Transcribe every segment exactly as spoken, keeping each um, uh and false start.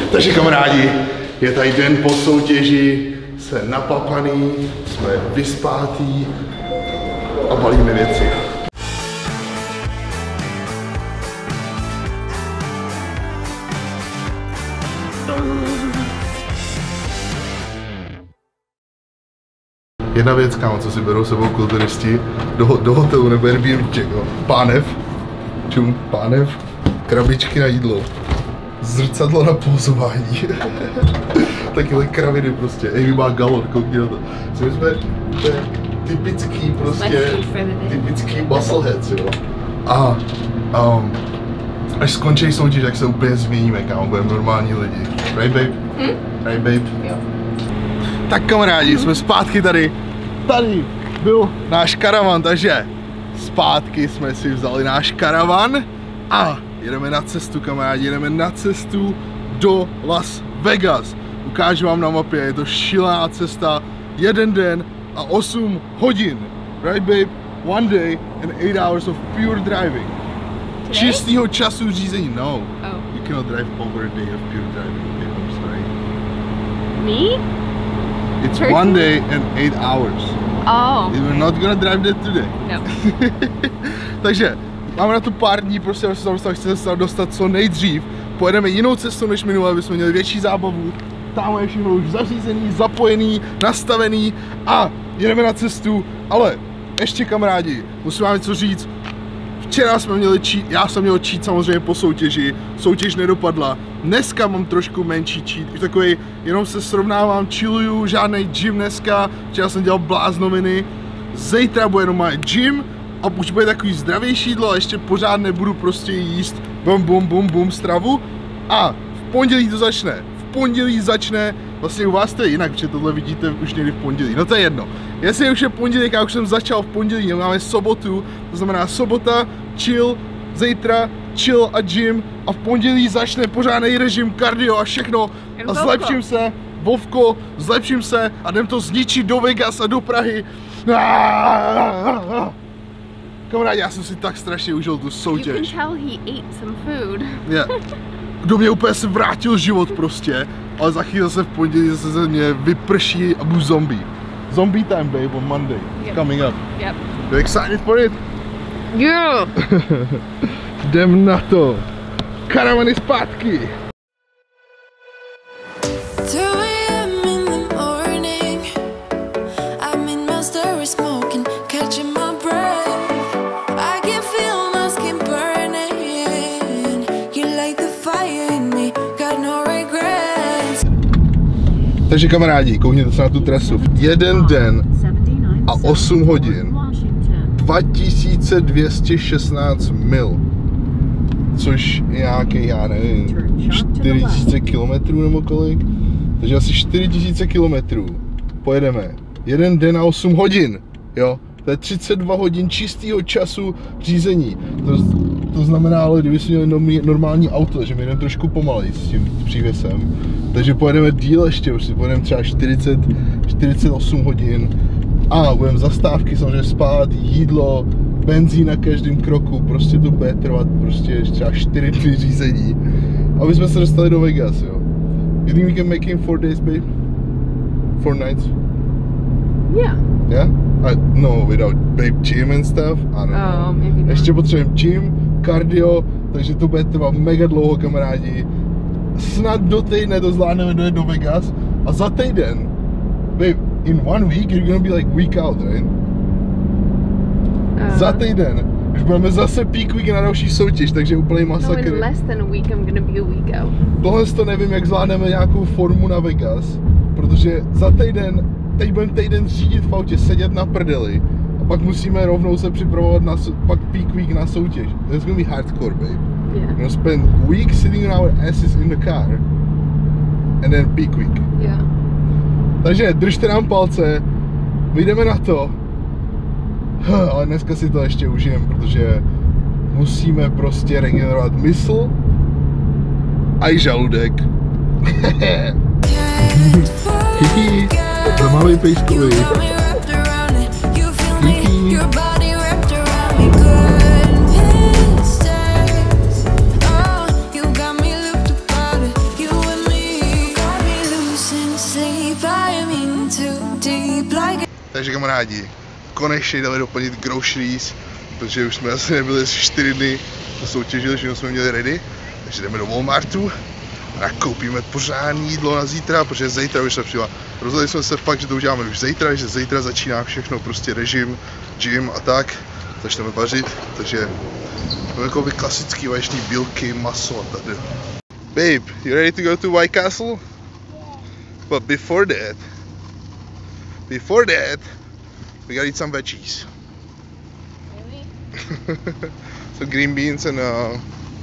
Takže kamarádi, je tady den po soutěži, jsme napapaný, jsme vyspátí a balíme věci. Jedna věc, kámo, co si berou sebou kulturisti do, do hotelu nebo Airbnb, pánev, čum, pánev, krabičky na jídlo, zrcadlo na pózování, takové kraviny prostě, Amy má galon, koukni na to. My jsme, to je typický prostě, typický muscleheads, jo. A um, až skončí soutěž, tak se úplně změníme, kámo, budeme normální lidi. Right, babe? Hm? Right, babe? Jo. Tak kamarádi, jsme zpátky tady. Tady byl náš karavan, takže zpátky jsme si vzali náš karavan a jedeme na cestu, kamarádi, jedeme na cestu do Las Vegas. Ukážu vám na mapě, je to šílená cesta, jeden den a osm hodin. Right, babe? One day and eight hours of pure driving. Today? Čistýho času řízení, no. Oh. You cannot drive over a day of pure driving, okay, I'm sorry. Me? It's Turkey? One day and eight hours. Oh. We're not gonna drive that today. No. Takže máme na to pár dní, prostě chceme se dostat co nejdřív. Pojedeme jinou cestou než minule, aby jsme měli větší zábavu. Tam je všechno už zařízený, zapojený, nastavený a jedeme na cestu. Ale ještě kamarádi, musím vám něco říct. Včera jsme měli cheat, já jsem měl cheat samozřejmě po soutěži, soutěž nedopadla. Dneska mám trošku menší cheat, takový, jenom se srovnávám, chilluju, žádný gym dneska, včera jsem dělal bláznoviny. Zítra bude jenom moje gym a už bude takový zdravější jídlo a ještě pořád nebudu prostě jíst bum bum bum bum stravu. A v pondělí to začne, v pondělí začne, vlastně u vás to je jinak, protože tohle vidíte už někdy v pondělí, no to je jedno. Jestli už je pondělí, já už jsem začal v pondělí, máme sobotu, to znamená sobota, chill, zítra, chill a gym a v pondělí začne pořádný režim, kardio a všechno a zlepším se, Vovko, zlepším se a jdem to zničit do Vegas a do Prahy. Kamarádi, já jsem si tak strašně užil tu soutěž. You can tell he ate some food. Yeah. Do mě úplně se vrátil život prostě, ale za chvíli zase v pondělí zase ze mě vyprší a budu zombie. Zombie time, babe, on Monday. Yep. Coming up. Yep. You excited for it? Yeah. Jdem na to. Karavany zpátky. Takže kamarádi, koukněte se na tu trasu. Jeden den a osm hodin, dva tisíce dvě stě šestnáct mil, což je nějaký, já nevím, čtyři tisíce kilometrů nebo kolik. Takže asi čtyři tisíce kilometrů pojedeme. Jeden den a osm hodin, jo. To je třicet dva hodin čistého času řízení. To, to znamená, ale kdyby jsme měli normální auto, že my jdeme trošku pomalej s tím přívěsem. Takže pojedeme díl ještě, už si pojedeme třeba čtyřicet, čtyřicet osm hodin. A budeme zastávky, samozřejmě spát, jídlo, benzín na každém kroku, prostě to bude trvat prostě třeba čtyři dny řízení. Aby jsme se dostali do Vegas, jo. You think we can make it in four days, babe? Four nights? Yeah. Yeah? I, no, without babe gym and stuff. I don't know. Oh, maybe not. Ještě potřebujeme gym, kardio, takže to bude trvat mega dlouho, kamarádi. Snad do týdne to zvládneme dojet do Vegas a za týden, babe, in one week you're gonna be like week out, right? Uh, za týden už budeme zase peak week na další soutěž, takže úplný masakr. No, in less than a week I'm gonna be a week out. Tohle to nevím, jak zvládneme nějakou formu na Vegas, protože za týden, teď budeme týden řídit v autě, sedět na prdeli a pak musíme rovnou se připravovat na pak peak week na soutěž. That's gonna be hardcore, babe. Yeah. We're gonna spend weeks sitting on our asses in the car and then peak week. Yeah. Takže držte nám palce, my jdeme na to, ale dneska si to ještě užijem, protože musíme prostě regenerovat mysl a i žaludek. Hihi, to malý pejskovi. Hihi. Takže kamarádi, konečně jdeme doplnit groceries, protože už jsme asi nebyli čtyři dny, to soutěžili, že jsme měli ready, takže jdeme do Walmartu a koupíme pořádné jídlo na zítra, protože zítra už se přijela. Rozhodli jsme se fakt, že to uděláme už zítra, že zítra začíná všechno, prostě režim, gym a tak, začneme vařit, takže máme jako klasický vaječný bílky, maso a tady. Babe, you ready to go to White Castle? Yeah. But before that, before that, we gotta eat some veggies. Really? So green beans and uh,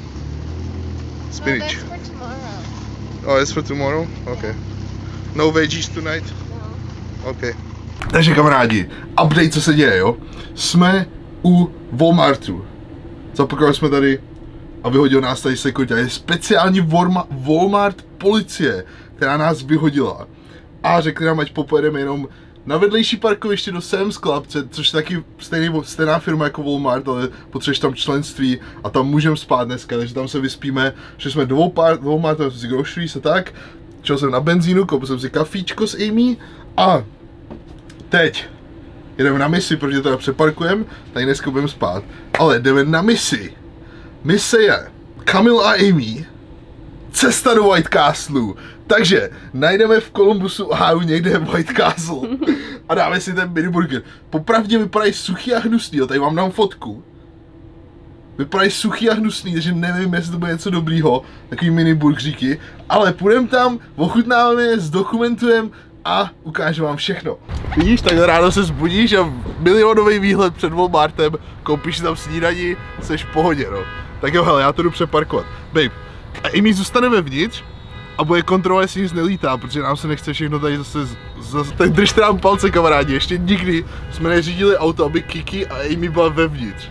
spinach. Oh, that's for tomorrow. Oh, it's for tomorrow? Okay. No veggies tonight? No. Okay. Takže kamarádi, update, co se děje, jo? Jsme u Walmartu. Zapakovali jsme tady a vyhodil nás tady sekuritář. Je speciální Walmart, Walmart policie, která nás vyhodila. A řekli nám, ať popojedeme jenom na vedlejší parkoviště do Sam's Club, což je taky stejný, stejná firma jako Walmart, ale potřebuješ tam členství a tam můžeme spát dneska, takže tam se vyspíme, že jsme do Walmartu, jsme si groceries a tak. Šel jsem na benzínu, koupil jsem si kafíčko s Amy a teď jdeme na misi, protože teda přeparkujeme, tady dneska budeme spát, ale jdeme na misi. Mise je Kamil a Amy, cesta do White Castle. Takže najdeme v Columbusu, Ohio někde White Castle a dáme si ten mini burger. Popravdě vypadají suchý a hnusný, jo, tady vám dám fotku. Vypadají suchý a hnusný, takže nevím, jestli to bude něco dobrýho, takový mini burgeríky, ale půjdeme tam, ochutnáme je, zdokumentujeme a ukážu vám všechno. Vidíš, takhle ráno se zbudíš a milionový výhled před Walmartem, koupíš tam snídaní, seš v pohodě, no. Tak jo, hele, já to jdu přeparkovat. Babe, a Amy zůstane vevnitř a bude kontrolovat, jestli nic nelítá, protože nám se nechce všechno tady zase, zase tak držte nám palce, kamarádi, ještě nikdy jsme neřídili auto, aby Kiki a Amy byla vevnitř.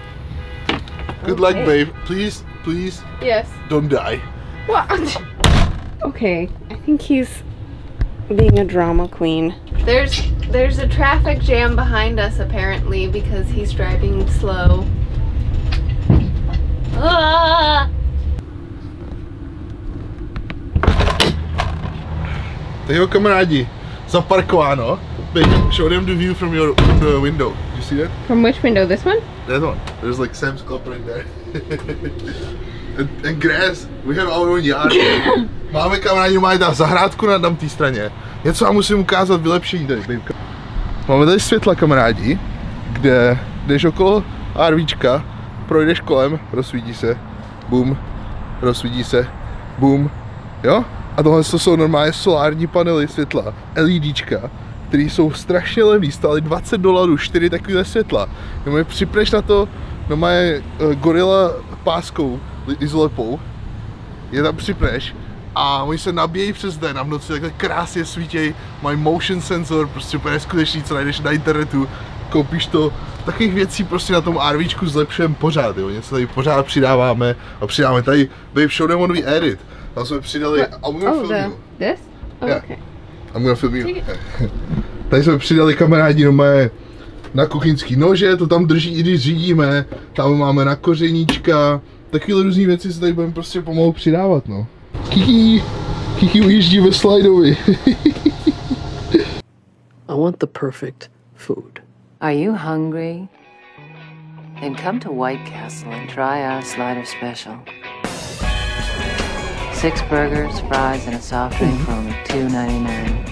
Good luck, babe. Please, please, Yes. don't die. What? Okay, I think he's being a drama queen. There's there's a traffic jam behind us apparently because he's driving slow. Ah! Tak jo, kamarádi, zaparkováno. Babe, show them the view from your from the window. You see that? From which window? This one? That one. There's like Sam's Club right there. and, and grass. We have our own yard. Máme, kamarádi, máme tam zahrádku na tam té straně. Něco vám musím ukázat vylepšení tady, babe. Máme tady světla, kamarádi, kde jdeš okolo RVčka, projdeš kolem, rozsvítí se, boom, rozsvítí se, boom, jo? A tohle jsou normálně solární panely světla, LEDčka, které jsou strašně levný, stály dvacet dolarů, čtyři takovýhle světla. Jenom je připneš na to, no má je uh, gorila páskou, izolepou, je tam připneš a oni se nabíjejí přes den a v noci takhle krásně svítějí, mají motion sensor, prostě úplně neskutečný, co najdeš na internetu, koupíš to, takových věcí prostě na tom RVčku zlepšujeme pořád, jo, něco tady pořád přidáváme a přidáme tady, babe, show them what we edit. Tam jsme přidali, I'm gonna Oh, film the, you. this? Oh, Yeah. okay. I'm gonna film you. Tady jsme přidali, kamarádi, no mé na kuchyňský nože, to tam drží, i když řídíme, tam máme na kořeníčka, takovéhle různý věci se tady budeme prostě pomalu přidávat, no. Kiki, Kiki ujíždí ve slidovi. I want the perfect food. Are you hungry? Then come to White Castle and try our slider special. Six burgers, fries, and a soft drink for only two ninety-nine.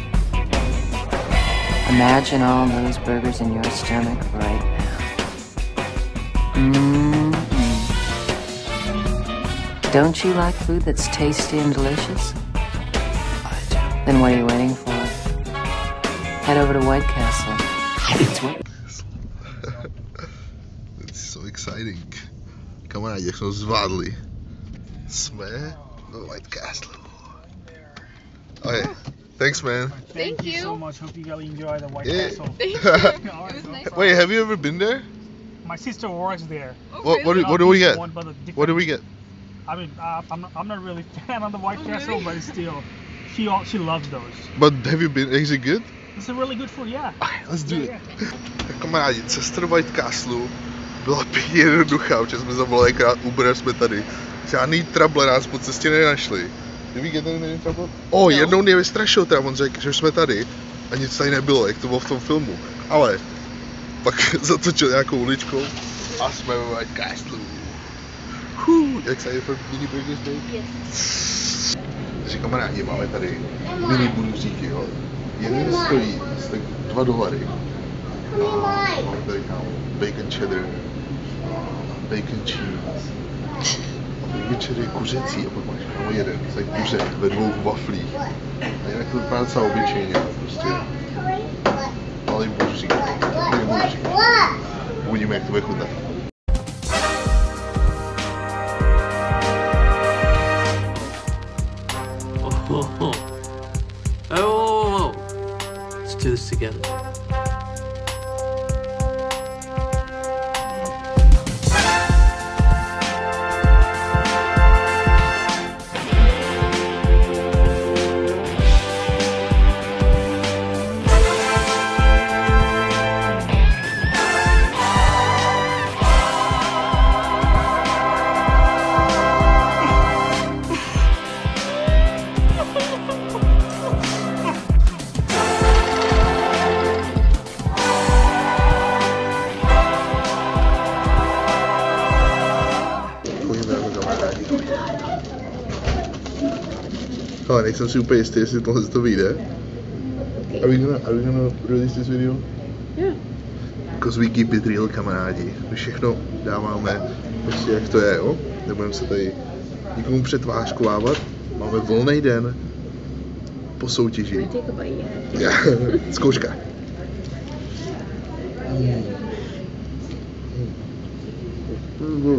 Imagine all those burgers in your stomach right now. Mm-hmm. Don't you like food that's tasty and delicious? I do. Then what are you waiting for? Head over to White Castle. It's what It's so exciting. Kamarádi, jak jsme to zvládli. Jsme ve White Castle. Okay, thanks, man. Thank you so you. much. Hope you really enjoy the White Yeah. Castle. Thank you. All right, It was no nice. problem. Wait, have you ever been there? My sister works there. Oh, What what really? do, what do we Not get? one, but a different- What do we get? I mean, uh, I'm not, I'm not really fan of the White Oh, Castle, really? but still, she al- she loves those. But have you been? Is it good? It's a really good food, yeah. Let's do it. Yeah, Tak kamarádi, cesta do White Castle byla pěkně jednoduchá, protože jsme zavolali krát Uber, jsme tady. Žádný trouble nás po cestě nenašli. Did we get anything in trouble? O, oh, jednou mě vystrašil teda, on řekl, že jsme tady. a nic tady nebylo, jak to bylo v tom filmu. Ale pak zatočil nějakou uličkou a jsme ve White Castle. Huh, jak se je pro mini burgers day? Yes. Takže kamarádi, máme tady mini burgeríky, jo. Jeden stojí tak dva dolary. A máme tady kámo bacon cheddar, bacon cheese. Bacon cheddar je kuřecí a pak máš kámo jeden, tak kuře ve dvou waflích. A jinak to vypadá docela obyčejně, prostě malý burgerík, mini burgerík. Uvidíme, jak to bude chutnat. Oh, oh, oh, oh. Let's do this together. Ale nejsem si úplně jistý, jestli tohle to vyjde. Are we gonna, are we gonna release this video? Yeah. Because we keep it real, kamarádi. My všechno dáváme prostě jak to je, jo? Nebudeme se tady nikomu přetvářkovávat. Máme volný den po soutěži. Take a bite yet. Zkouška. Mm.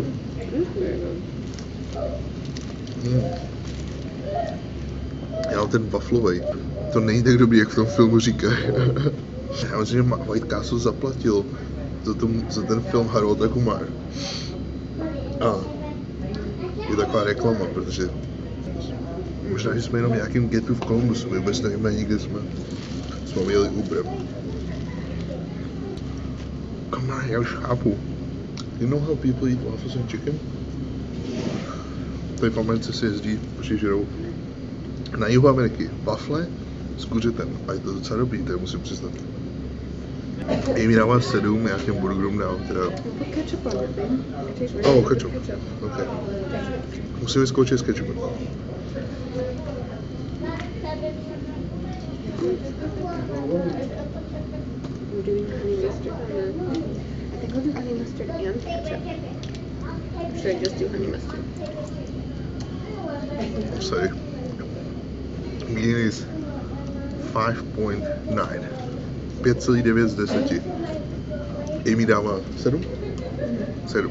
Mm. Já mám ten waflovej. To není tak dobrý, jak v tom filmu říkají. Já myslím, že White Castle zaplatil za, tom, za ten film Harold Kumar. A je taková reklama, protože možná, že jsme jenom nějakým getu v Columbusu, my vůbec nevíme nikde jsme, jsme měli Uber. Come on, já už chápu. You know how people eat waffles and chicken? Tady v Americe se jezdí, protože žerou na jihu Ameriky wafle s kuřetem a je to docela dobrý, to musím přiznat. Amy dává sedm, já těm burgerům dám teda... Oh, ketchup. Ok. Musím vyzkoušet s ketchupem. Sorry. Gain is five point nine. pět celá devět z deseti. Amy dává sedm? sedm.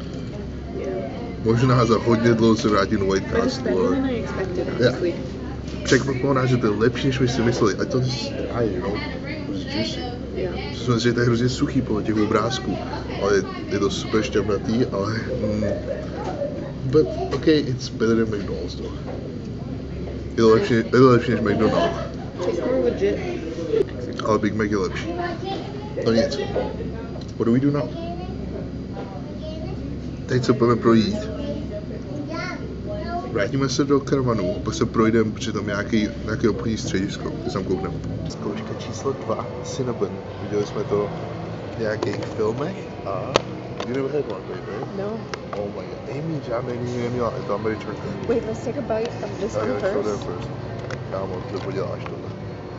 Možná za hodně dlouho se vrátím do White Castle, ale... Yeah. Překvapilo nás, že to je lepší, než my si mysleli. A to je dry, you know? Juicy. Myslím, že to je hrozně suchý podle těch obrázků, ale je to super šťavnatý, ale... Mm, but, okay, it's better than McDonald's, though. Je to lepší, je to lepší než McDonald's. Ale Big Mac je lepší. No nic. What do we do now? Teď se budeme projít. Vrátíme se do karavanu, pak se projdeme přitom nějaký, nějaký obchodní středisko, kde tam koukneme. Zkouška číslo dva, Cinnabon. Viděli jsme to v nějakých filmech a... You never had one, right? No. Oh my god. Amy žádný nikdy neměla, je to Američanka. Wait, let's take a bite of this one Okay, show them first. first. Kámo, to poděláš tohle.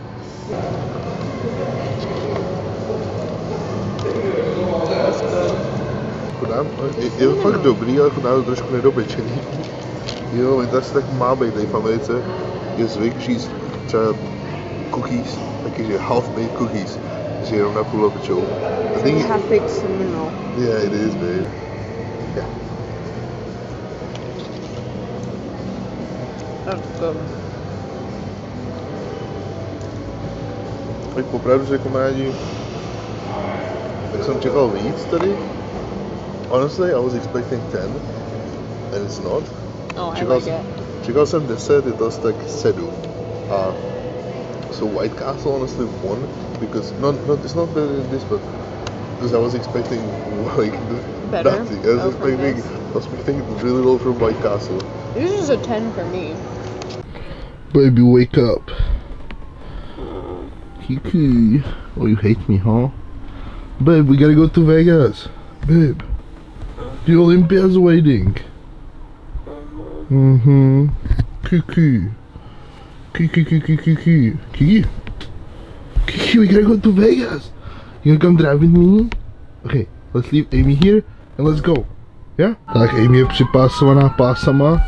Chudám, je, je to fakt dobrý, ale chudám to trošku nedopečený. Jo, to asi tak má být tady v Americe. Je zvyk říct třeba cookies, takže half-baked cookies, že jenom na půl opečou. I think Half-baked cinnamon roll. Yeah, it is, babe. Yeah. That's good. Tak popravdu řekl, kamarádi, tak jsem čekal víc tady. Honestly, I was expecting ten, and it's not. Oh, I Čekal, like it. čekal jsem deset, je to asi tak sedm. A so White Castle honestly won, because, no, no, it's not better than this, but because I was expecting like Better? nothing. I was Oh, from expecting, this? I was expecting really low from White Castle. This is a ten for me. Baby, wake up. Kiki. Oh, you hate me, huh? Babe, we gotta go to Vegas. Babe. The Olympia's waiting. Mm-hmm. Kiki. Kiki, Kiki, Kiki. Kiki. Kiki, we gotta go to Vegas. You gonna come drive with me? Okay, let's leave Amy here and let's go. Yeah? Tak, Amy je připásovaná pásama.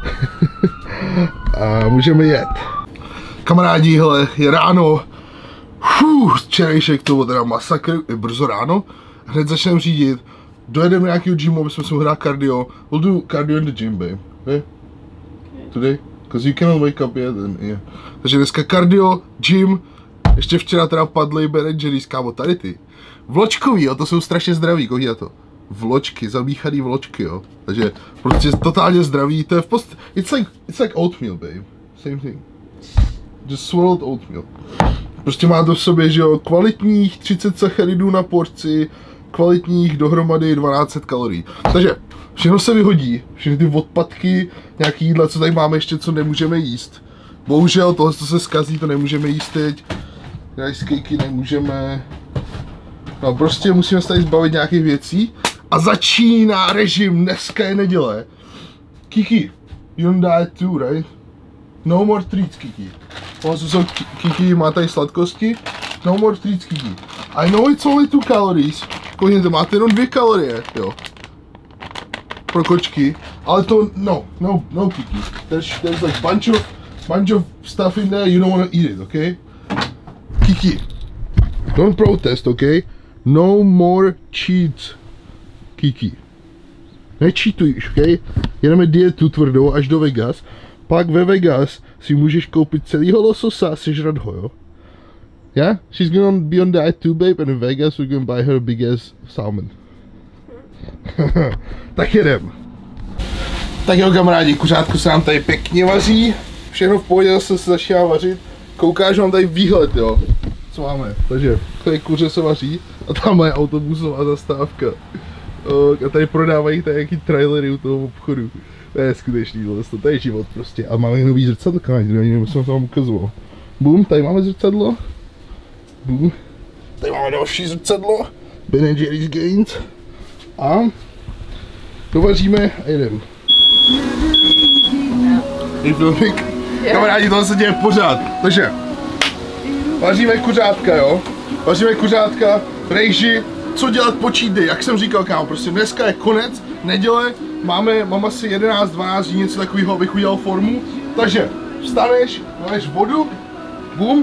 A můžeme jet. Kamarádi, hele, je ráno. Fuh, včerejšek to byl teda masakr, je brzo ráno. Hned začneme řídit. Dojedeme do nějakého gymu, aby jsme si mohli hrát cardio. We'll do cardio in the gym, babe. Okay? Today? Because you cannot wake up yet. And, yeah. Takže dneska cardio, gym. Ještě včera teda padly Ben and Jerry's, kámo, tady ty. Vločkový, jo, to jsou strašně zdraví, koho to? Vločky, zamíchaný vločky, jo. Takže prostě totálně zdraví, to je v post... It's like, it's like oatmeal, babe. Same thing. Just swirled oatmeal. Prostě má to v sobě, že jo, kvalitních třicet sacharidů na porci, kvalitních dohromady dvanáct set kalorií. Takže všechno se vyhodí, všechny ty odpadky, nějaký jídla, co tady máme ještě, co nemůžeme jíst. Bohužel tohle, co se zkazí, to nemůžeme jíst teď. Rice cakey nemůžeme. No prostě musíme se tady zbavit nějakých věcí. A začíná režim, dneska je neděle. Kiki, you don't diet too, right? No more treats, Kiki. Tohle jsou Kiki, má tady sladkosti. No more treats, Kiki. I know it's only two calories. Koukněte, máte jenom dvě kalorie, jo. Pro kočky. Ale to, no, no, no, Kiki. There's, there's like bunch of, bunch of stuff in there, you don't want to eat it, okay? Kiki, don't protest, okay? No more cheats, Kiki. Nečítuješ, okay? Jedeme dietu tvrdou až do Vegas. Pak ve Vegas si můžeš koupit celýho lososa a sežrat ho, jo? Yeah? She's gonna be on diet too, babe, and in Vegas we're gonna buy her a big ass salmon. Tak jedem. Tak jo, kamarádi, kuřátko se nám tady pěkně vaří. Všechno v pohodě, zase se začíná vařit. Koukáš, mám tady výhled, jo. Co máme? Takže tady kuře se vaří a tam je autobusová zastávka. A tady prodávají tady jaký trailery u toho obchodu. To je skutečný, to je život prostě. A máme nový zrcadlo, kamarádi, nevím, jsem to vám ukazoval. Boom, tady máme zrcadlo. Boom. Tady máme další zrcadlo. Ben and Jerry's Gains. A dovaříme a jedem. Je filmik. Kamarádi, tohle se děje pořád. Takže vaříme kuřátka, jo. Vaříme kuřátka, rejži, co dělat po cheat day, jak jsem říkal, kámo, prostě dneska je konec, neděle, máme, mám asi jedenáct dvanáct dní, něco takového, abych udělal formu. Takže vstaneš, máš vodu, bum.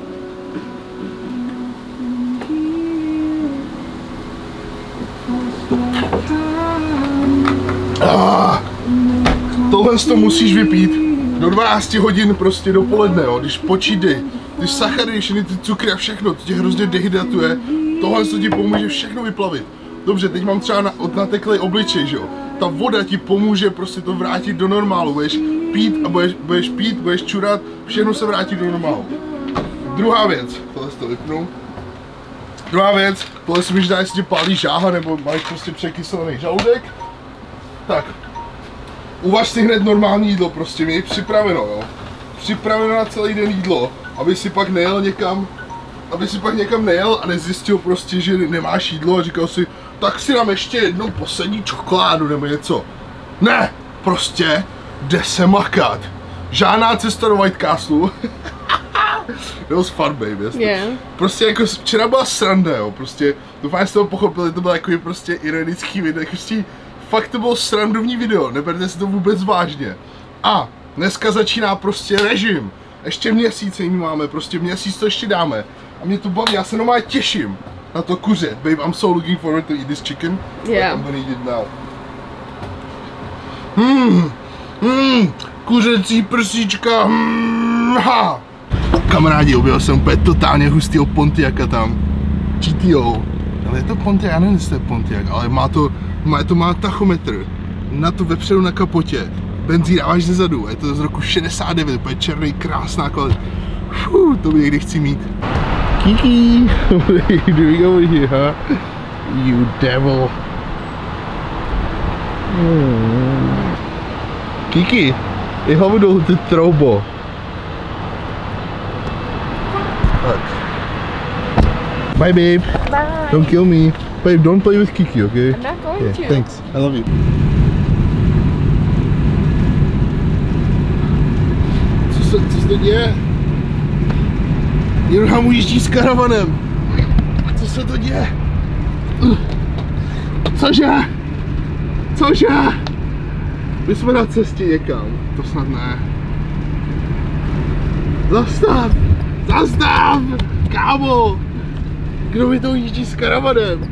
Ah, tohle to musíš vypít do dvanácti hodin prostě dopoledne, jo, když počítaj, ty sachary, všechny ty cukry a všechno, to tě hrozně dehydratuje, tohle to ti pomůže všechno vyplavit. Dobře, teď mám třeba na, nateklej obličej, že jo, ta voda ti pomůže prostě to vrátit do normálu, budeš pít a budeš, budeš pít, budeš čurat, všechno se vrátí do normálu. Druhá věc, tohle to vypnu. Druhá věc, tohle si můžeš dát, jestli tě pálí žáha nebo máš prostě překyselený žaludek. Tak, uvaž si hned normální jídlo, prostě měj připraveno, jo. Připraveno na celý den jídlo, aby si pak nejel někam, aby si pak někam nejel a nezjistil prostě, že nemáš jídlo a říkal si, tak si dám ještě jednou poslední čokoládu nebo něco. Ne, prostě jde se makat. Žádná cesta do White Castle. It was fun, baby, jasně. Yeah. Prostě jako včera byla sranda, jo, prostě doufám, že jste to pochopili, to bylo takový prostě ironický video, prostě fakt to bylo srandovní video, neberte si to vůbec vážně. A dneska začíná prostě režim. Ještě měsíc jim máme, prostě měsíc to ještě dáme. A mě to baví, já se normálně těším na to kuře. Babe, I'm so looking forward to eat this chicken. Yeah. I'm gonna eat it now. Hmm, hmm, kuřecí prsíčka, hmm, ha. Kamarádi, objel jsem úplně totálně hustýho Pontiaca tam. G T O. Ale je to Pontiac, já nevím, jestli to je Pontiac, ale má to, má to má tachometr. Na to vepředu na kapotě. Benzín dáváš ze zadu, je to z roku šedesát devět, úplně černý, krásná kvalita. Fuh, to by někdy chci mít. Kiki, what are you doing over here, huh? You devil. Hmm. Kiki, jag har väl då lite trouble. Tak, Bye, babe. Bye. Don't kill me. Babe, don't play with Kiki, okay? I'm not going Yeah, to. thanks. I love you. Co se, co se to děje? Jirka mu jíždí s karavanem. Co se to děje? Cože? Cože? My jsme na cestě někam. To snad ne. Zastav! Zastav! Kámo! Kdo mi to jíždí s karavanem?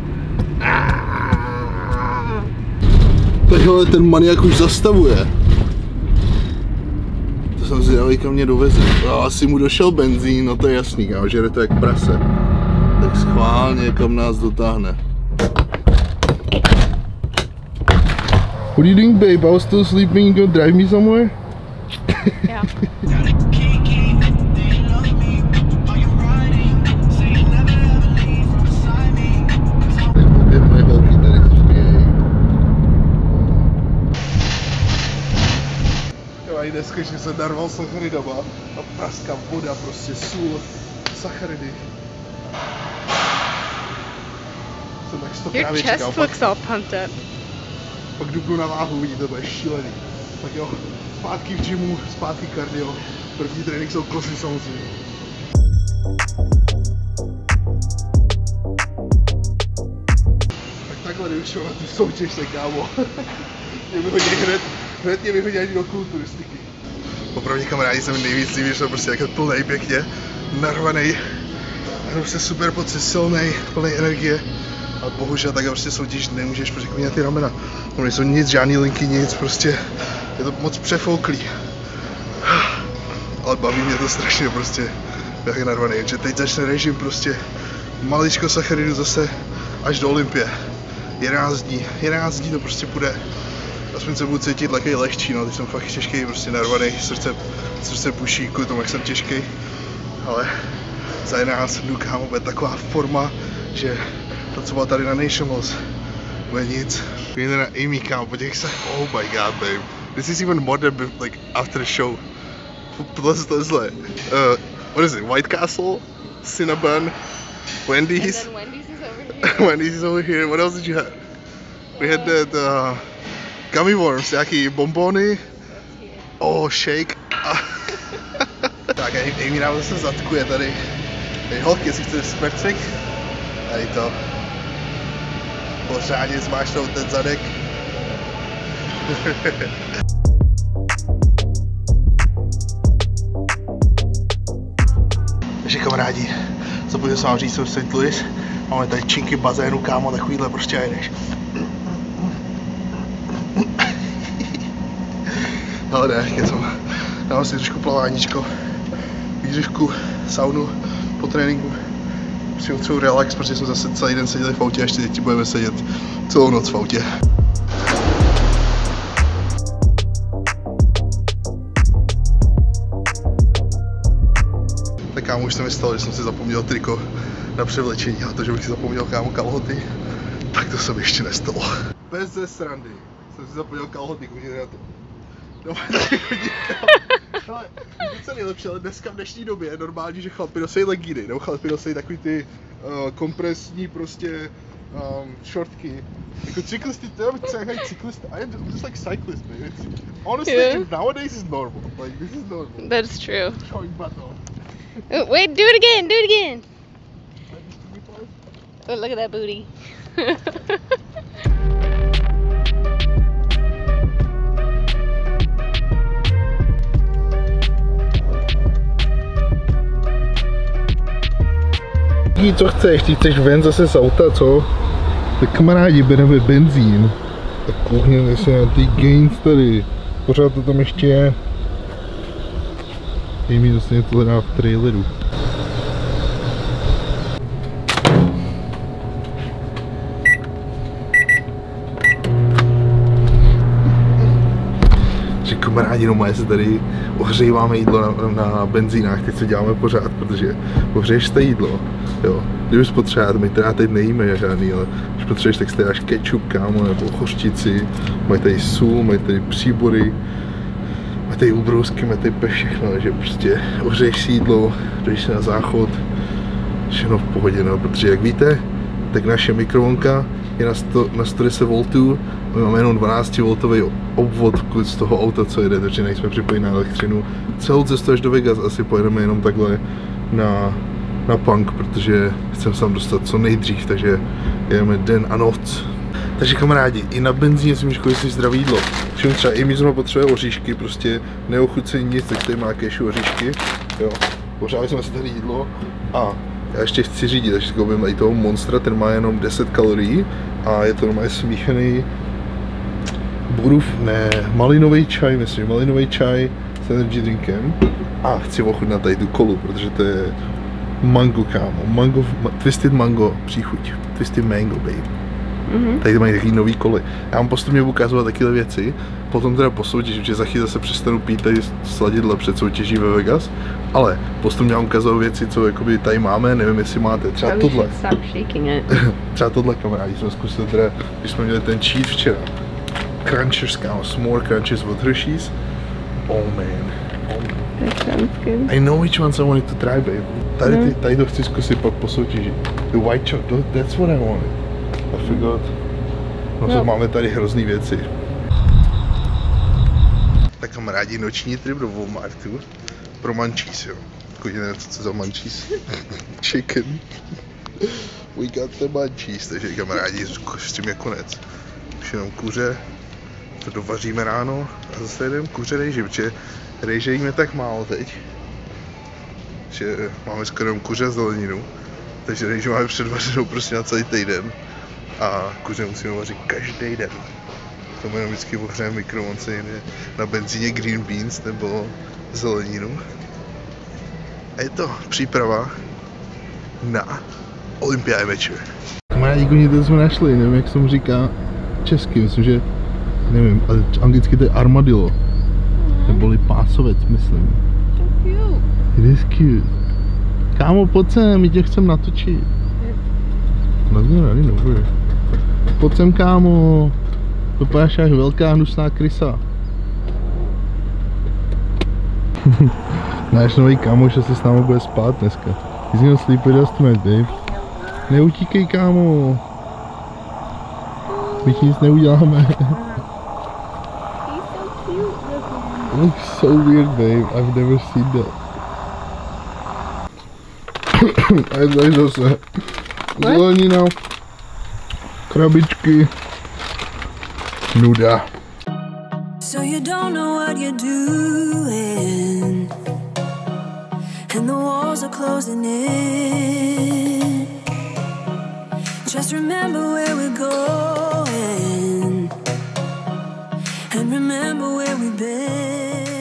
Takhle ten maniak už zastavuje. To jsem zvědavý, kam mě doveze. No, asi mu došel benzín, no to je jasný, kámo, že jde to jak prase. Tak schválně, kam nás dotáhne. What are you doing, babe? I was still sleeping. You gonna drive me somewhere? Yeah. Moje holky tady spějí. Jo, i dneska, že jsem narval sacharidama a praská voda, prostě sůl, sacharidy. Jsem tak sto Your právě čekal. chest looks all pumped up. Pak dupnu na váhu, vidíte, to bude šílený. Tak jo, zpátky v gymu, zpátky kardio. První trénink jsou kosy samozřejmě. Tak takhle nevyšel na tu soutěž se, kámo. Mě vyhodí hned, hned mě vyhodí do kulturistiky. Popravdě kamarádi se mi nejvíc líbí, že jsem prostě takhle plnej pěkně, narvanej. Prostě super pocit, silnej, plnej energie. Ale bohužel takhle prostě soutěž nemůžeš, protože klíně ty ramena. Tam nejsou nic, žádný linky, nic, prostě je to moc přefouklý. Ale baví mě to strašně prostě, jak narvaný, že teď začne režim prostě maličko sacharidu zase až do Olympie. jedenáct dní, jedenáct dní to prostě půjde. Aspoň se budu cítit takový lehčí, no, teď jsem fakt těžký, prostě narvaný, srdce, srdce puší kvůli tomu, jak jsem těžký. Ale za jedenáct dnů, kámo, bude taková forma, že to, co bylo tady na Nationals, bude nic. Jde na Amy, kámo, podívej se, oh my god, babe. This is even more than like after the show. Tohle to zle. Uh, what is it? White Castle, Cinnabon, Wendy's. And then Wendy's is over here. Wendy's is over here. What else did you have? We had the, the gummy worms, nějaký bonbony. Oh, shake. Tak, Amy nám zase zatkuje tady. Hej holky, jestli chcete smercvik, tady to. Pořádně zmášnout ten zadek. Takže kamarádi, zapomněl jsem vám říct, jsem v Saint Louis. Máme tady činky bazénu, kámo, takovýhle prostě jedeš. Ale ne, kecam. Dám si trošku plaváníčko, výdržku, saunu po tréninku. Si potřebuji relax, protože jsme zase celý den seděli v autě a ještě teď budeme sedět celou noc v autě. Tak kámo, už se mi stalo, že jsem si zapomněl triko na převlečení, a to, že bych si zapomněl, kámo, kalhoty, tak to se mi ještě nestalo. Bez ze srandy jsem si zapomněl kalhoty, koukněte na to. No, tady chodí, kámo. Ale víte, co je nejlepší, ale dneska v dnešní době je normální, že chlapi nosejí legíny, nebo chlapi nosejí takový ty uh, kompresní prostě um, shortky. Jako cyklisty, to je třeba jak cyklisty, I am just like cyclist, man. It's, honestly, Yeah. nowadays is normal, like this is normal. That's true. Showing butt off. Oh, wait, do it again, do it again. Oh, look at that booty. Co chceš? Ty chceš ven zase z auta, co? Tak kamarádi, bereme benzín. Tak koukněte si na ty gains tady. Pořád to tam ještě je. Dej mi zase něco hledá v traileru. Že kamarádi, no moje se tady ohříváme jídlo na, na benzínách, teď se děláme pořád, protože ohřeješ to jídlo, jo. Kdybys potřeboval, my teda teď nejíme žádný, ale když potřebuješ, tak si tady dáš kečup, kámo, nebo hořčici, mají tady sůl, mají tady příbory, mají tady ubrousky, mají tady všechno, že prostě ohřeješ si jídlo, jdeš si na záchod všechno v pohodě, no, protože jak víte, tak naše mikrovlnka je na, sto, na sto deset voltů, my máme jenom dvanáct voltový obvod z toho auta, co jede, takže nejsme připojeni na elektřinu. Celou cestu až do Vegas asi pojedeme jenom takhle na, na punk, protože chceme se tam dostat co nejdřív, takže jedeme den a noc. Takže kamarádi, i na benzíně si můžeš koupit si zdravé jídlo. Všem třeba i Mizuno potřebuje oříšky, prostě neochucený nic, tak tady má kešu oříšky, jo. Pořádali jsme si tady jídlo a já ještě chci řídit, takže si koupím i toho Monstra, ten má jenom deset kalorií a je to normálně smíchaný burův, ne, malinový čaj, myslím, malinový čaj s energy drinkem a chci ochutnat tady tu kolu, protože to je mango, kámo, mango, twisted mango příchuť, twisted mango, baby. Mm-hmm. Tady mají takový nový koly. Já vám postupně budu ukazovat takové věci, potom teda po soutěži, že za chvíli zase přestanu pít tady sladidla před soutěží ve Vegas, ale postupně vám ukazuju věci, co jakoby tady máme, nevím jestli máte, třeba tohle. Třeba tohle, kamarádi, jsme zkusili teda, když jsme měli ten cheat včera. Crunchers, kámo, s'more crunchers od Hershey's. Oh man, oh man. That sounds good. I know which ones I wanted to try, babe. Tady, ty, tady to chci zkusit pak po soutěži. The white chocolate, that's what I wanted. I forgot. No, no. Máme tady hrozný věci. Tak kamarádi, noční trip do Walmartu pro munchies, jo. Chodí nevím, co za munchies. Chicken. We got the munchies, takže kamarádi, s tím je konec. Už jenom kuře, to dovaříme ráno a zase jdem kuře rejži, protože rejže jíme tak málo teď, že máme skoro jenom kuře a zeleninu, takže rejži máme předvařenou prostě na celý týden. A kuře musíme vařit každý den. K tomu jenom vždycky ohřejeme mikrovlnce na benzíně green beans nebo zeleninu. A je to příprava na olympiády večer. Kamarádi, koně, to jsme našli, nevím jak se mu říká česky, myslím, že nevím, ale anglicky to je armadillo. Neboli pásovec, myslím. It is cute. Kámo, pojď sem, my tě chcem natočit. Nazměr, ani nebude. Pojď sem, kámo. Vypadáš jak velká hnusná krysa. Náš nový kámoš asi s námi bude spát dneska. He's gonna sleep with us tonight, babe. Neutíkej, kámo. My ti nic neuděláme. It looks so weird, babe. I've never seen that. A je tady zase zelenina, krabičky, nuda. So you don't know what you're doing, and the walls are closing in. Just remember where we're going, and remember where we've been.